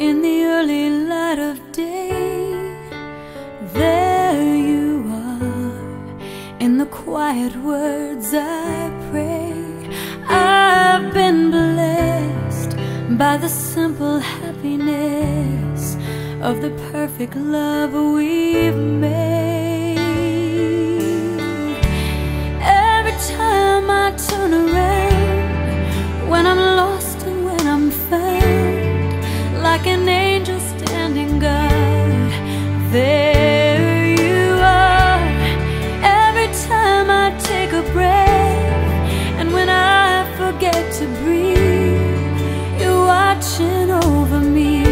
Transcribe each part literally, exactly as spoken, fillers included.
in the early light of day. There you are, in the quiet words I prayed. I've been blessed by the simple happiness of the perfect love we've made. Every time I turn around, when I'm lost and when I'm found, like an angel standing guard, there you are. Every time I take a breath, and when I forget to breathe, you're watching over me.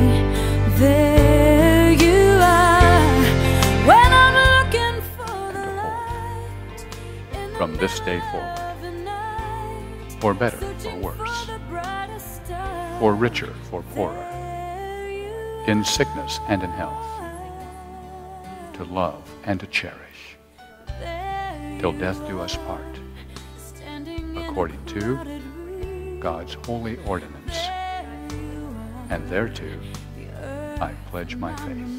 There you are, when I'm looking for the light. From this day forward, for better or worse, for richer, for poorer, in sickness and in health, to love and to cherish, till death do us part, according to God's holy ordinance, and thereto I pledge my faith.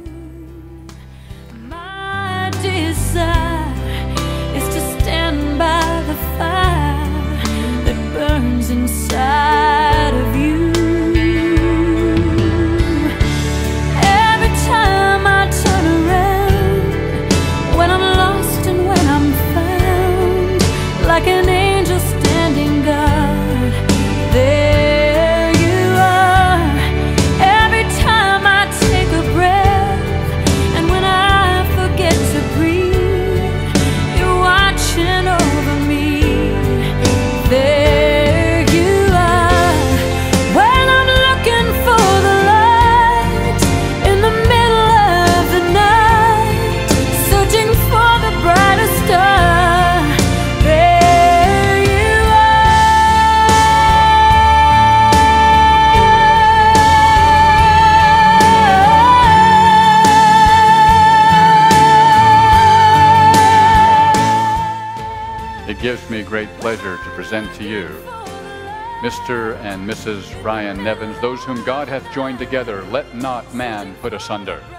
My desire is to stand by the fire that burns inside of you. Every time I turn around, when I'm lost and when I'm found, like an angel standing guard, there you are. Every time I take a breath, and when I forget to breathe, you're watching over me. There you are, when I'm looking for the light in the middle of the night, searching for the brightest star. There you are. It gives me great pleasure to present to you Mister and Missus Ryan Nevens, those whom God hath joined together, let not man put asunder.